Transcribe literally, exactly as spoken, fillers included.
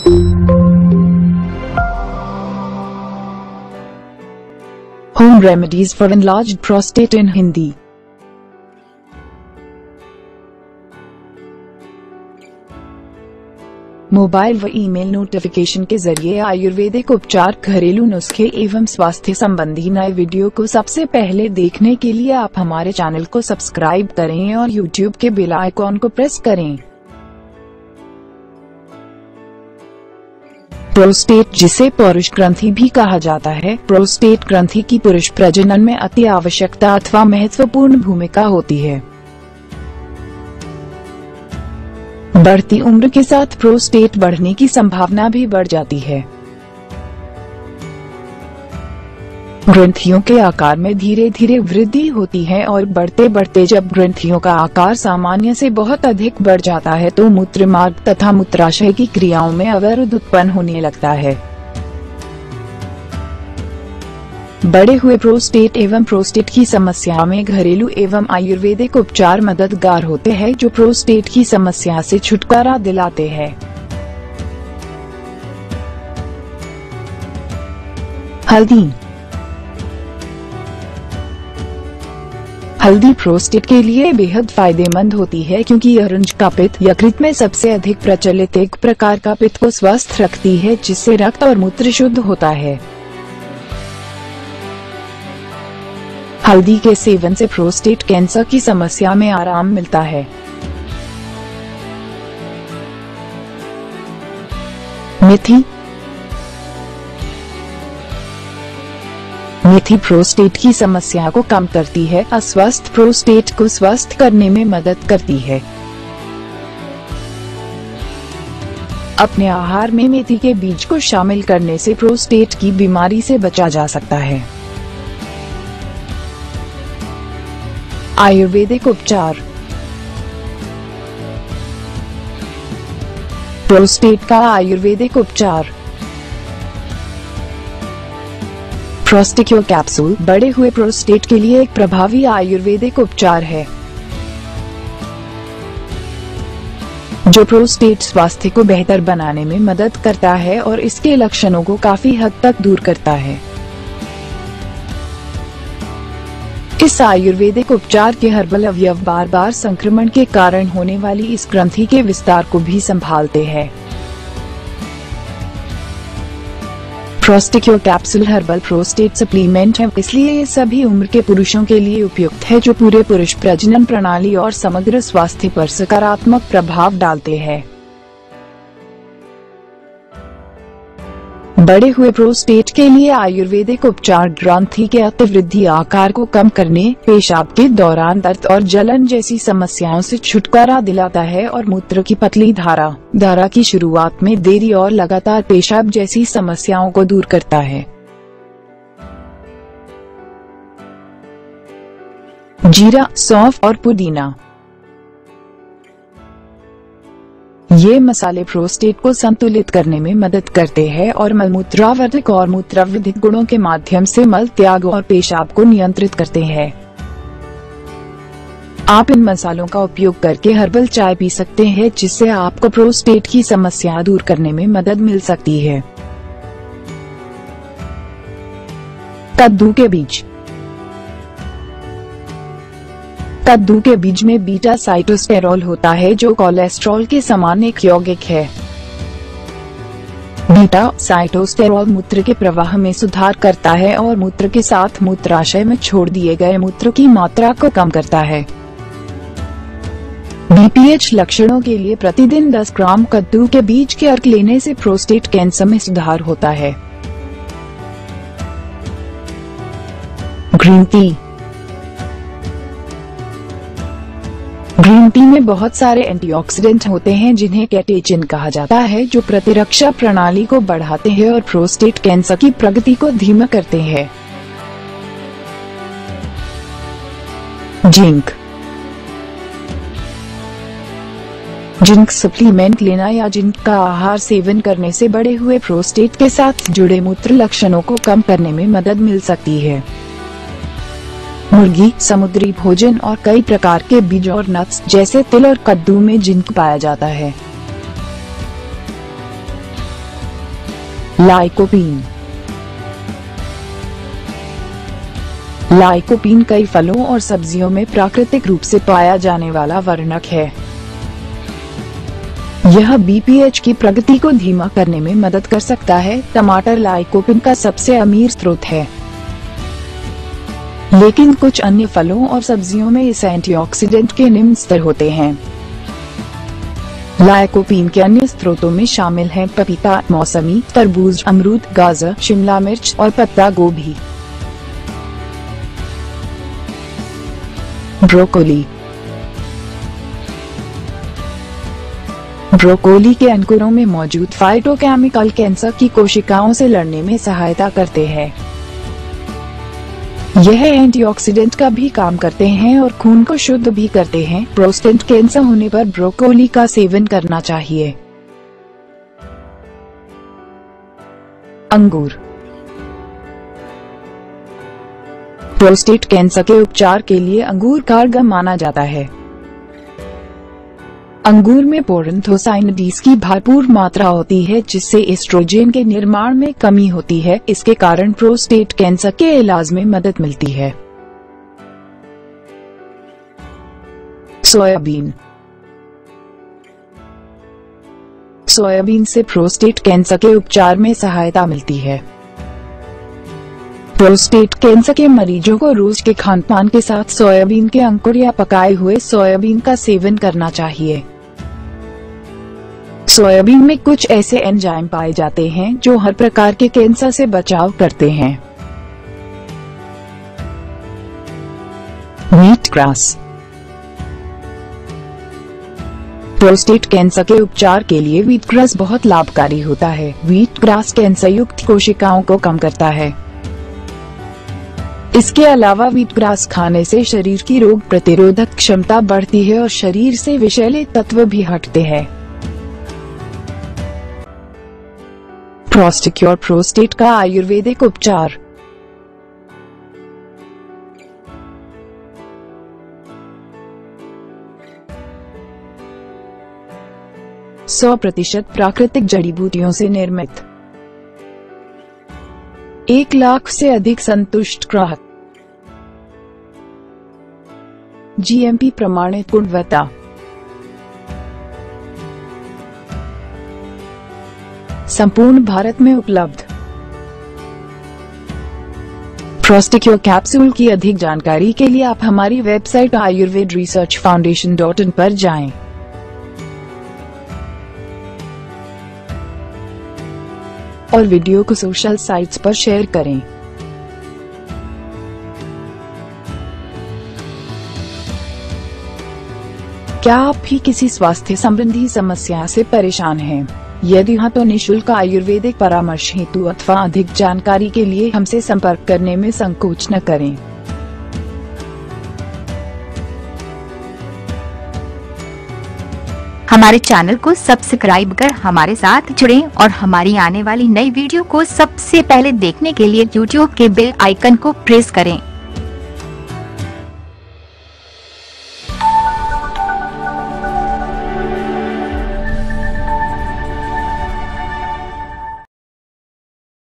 Home remedies for enlarged prostate in Hindi। Mobile व email notification के जरिए आयुर्वेदिक उपचार, घरेलू नुस्खे एवं स्वास्थ्य संबंधी नए वीडियो को सबसे पहले देखने के लिए आप हमारे चैनल को सब्सक्राइब करें और यूट्यूब के बेल आइकॉन को प्रेस करें। प्रोस्टेट, जिसे पुरुष ग्रंथि भी कहा जाता है, प्रोस्टेट ग्रंथि की पुरुष प्रजनन में अति आवश्यकता अथवा महत्वपूर्ण भूमिका होती है। बढ़ती उम्र के साथ प्रोस्टेट बढ़ने की संभावना भी बढ़ जाती है। ग्रंथियों के आकार में धीरे धीरे वृद्धि होती है और बढ़ते बढ़ते जब ग्रंथियों का आकार सामान्य से बहुत अधिक बढ़ जाता है तो मूत्र मार्ग तथा मूत्राशय की क्रियाओं में अवरोध उत्पन्न होने लगता है। बढ़े हुए प्रोस्टेट एवं प्रोस्टेट की समस्या में घरेलू एवं आयुर्वेदिक उपचार मददगार होते हैं, जो प्रोस्टेट की समस्या से छुटकारा दिलाते हैं। हल्दी। हल्दी प्रोस्टेट के लिए बेहद फायदेमंद होती है क्योंकि ऑरेंज का पित्त यकृत में सबसे अधिक प्रचलित एक प्रकार का पित्त को स्वस्थ रखती है, जिससे रक्त और मूत्र शुद्ध होता है। हल्दी के सेवन से प्रोस्टेट कैंसर की समस्या में आराम मिलता है। मेथी। मेथी प्रोस्टेट की समस्या को कम करती है, अस्वस्थ प्रोस्टेट को स्वस्थ करने में मदद करती है। अपने आहार में मेथी के बीज को शामिल करने से प्रोस्टेट की बीमारी से बचा जा सकता है। आयुर्वेदिक उपचार। प्रोस्टेट का आयुर्वेदिक उपचार। प्रोस्टिक्योर कैप्सूल बढ़े हुए प्रोस्टेट के लिए एक प्रभावी आयुर्वेदिक उपचार है, जो प्रोस्टेट स्वास्थ्य को बेहतर बनाने में मदद करता है और इसके लक्षणों को काफी हद तक दूर करता है। इस आयुर्वेदिक उपचार के हर्बल अवयव बार बार संक्रमण के कारण होने वाली इस ग्रंथि के विस्तार को भी संभालते हैं। Prosticure capsule herbal prostate supplement है, इसलिए ये सभी उम्र के पुरुषों के लिए उपयुक्त है, जो पूरे पुरुष प्रजनन प्रणाली और समग्र स्वास्थ्य पर सकारात्मक प्रभाव डालते हैं। बढ़े हुए प्रोस्टेट के लिए आयुर्वेदिक उपचार ग्रंथि के अतिवृद्धि, आकार को कम करने, पेशाब के दौरान दर्द और जलन जैसी समस्याओं से छुटकारा दिलाता है और मूत्र की पतली धारा धारा की शुरुआत में देरी और लगातार पेशाब जैसी समस्याओं को दूर करता है। जीरा, सौंफ और पुदीना। ये मसाले प्रोस्टेट को संतुलित करने में मदद करते हैं और मलमूत्रावर्धक और मूत्रवृद्धि गुणों के माध्यम से मल त्याग और पेशाब को नियंत्रित करते हैं। आप इन मसालों का उपयोग करके हर्बल चाय पी सकते हैं, जिससे आपको प्रोस्टेट की समस्या दूर करने में मदद मिल सकती है। कद्दू के बीज। कद्दू के बीज में बीटा साइटोस्टेरोल होता है, जो कोलेस्ट्रॉल के समान एक यौगिक है। बीटा साइटोस्टेरोल मूत्र के प्रवाह में सुधार करता है और मूत्र के साथ मूत्राशय में छोड़ दिए गए मूत्र की मात्रा को कम करता है। बीपीएच लक्षणों के लिए प्रतिदिन दस ग्राम कद्दू के बीज के अर्क लेने से प्रोस्टेट कैंसर में सुधार होता है। Green tea. ग्रीन टी में बहुत सारे एंटीऑक्सीडेंट होते हैं, जिन्हें कैटेचिन कहा जाता है, जो प्रतिरक्षा प्रणाली को बढ़ाते हैं और प्रोस्टेट कैंसर की प्रगति को धीमा करते हैं। जिंक। जिंक सप्लीमेंट लेना या जिंक का आहार सेवन करने से बढ़े हुए प्रोस्टेट के साथ जुड़े मूत्र लक्षणों को कम करने में मदद मिल सकती है। मुर्गी, समुद्री भोजन और कई प्रकार के बीज और नट्स जैसे तिल और कद्दू में जिंक पाया जाता है। लाइकोपीन। लाइकोपीन कई फलों और सब्जियों में प्राकृतिक रूप से पाया जाने वाला वर्णक है। यह बीपीएच की प्रगति को धीमा करने में मदद कर सकता है। टमाटर लाइकोपीन का सबसे अमीर स्रोत है, लेकिन कुछ अन्य फलों और सब्जियों में इस एंटीऑक्सीडेंट के निम्न स्तर होते हैं। लाइकोपीन के अन्य स्रोतों में शामिल हैं पपीता, मौसमी, तरबूज, अमरूद, गाजर, शिमला मिर्च और पत्ता गोभी। ब्रोकोली। ब्रोकोली के अंकुरों में मौजूद फाइटोकेमिकल कैंसर की कोशिकाओं से लड़ने में सहायता करते हैं। यह एंटीऑक्सीडेंट का भी काम करते हैं और खून को शुद्ध भी करते हैं। प्रोस्टेट कैंसर होने पर ब्रोकोली का सेवन करना चाहिए। अंगूर। प्रोस्टेट कैंसर के उपचार के लिए अंगूर कारगर माना जाता है। अंगूर में पोरन्थोसाइनडीज की भरपूर मात्रा होती है, जिससे एस्ट्रोजन के निर्माण में कमी होती है। इसके कारण प्रोस्टेट कैंसर के इलाज में मदद मिलती है। सोयाबीन। सोयाबीन से प्रोस्टेट कैंसर के उपचार में सहायता मिलती है। प्रोस्टेट कैंसर के मरीजों को रोज के खानपान के साथ सोयाबीन के अंकुर या पकाए हुए सोयाबीन का सेवन करना चाहिए। सोयाबीन में कुछ ऐसे एंजाइम पाए जाते हैं जो हर प्रकार के कैंसर से बचाव करते हैं। Wheat grass. प्रोस्टेट कैंसर के उपचार के लिए व्हीट ग्रास बहुत लाभकारी होता है। व्हीट ग्रास कैंसर युक्त कोशिकाओं को कम करता है। इसके अलावा व्हीट ग्रास खाने से शरीर की रोग प्रतिरोधक क्षमता बढ़ती है और शरीर से विषैले तत्व भी हटते हैं। प्रोस्टिक्योर प्रोस्टेट का आयुर्वेदिक उपचार। सौ प्रतिशत प्राकृतिक जड़ी बूटियों से निर्मित, एक लाख से अधिक संतुष्ट ग्राहक, जीएमपी प्रमाणित गुणवत्ता, संपूर्ण भारत में उपलब्ध। प्रोस्टिक्योर कैप्सूल की अधिक जानकारी के लिए आप हमारी website Ayurveda research foundation dot in पर जाएं। और वीडियो को सोशल साइट्स पर शेयर करें। क्या आप भी किसी स्वास्थ्य संबंधी समस्या से परेशान हैं? यदि हाँ, तो निशुल्क आयुर्वेदिक परामर्श हेतु अथवा अधिक जानकारी के लिए हमसे संपर्क करने में संकोच न करें। हमारे चैनल को सब्सक्राइब कर हमारे साथ जुड़ें और हमारी आने वाली नई वीडियो को सबसे पहले देखने के लिए यूट्यूब के बेल आइकन को प्रेस करें।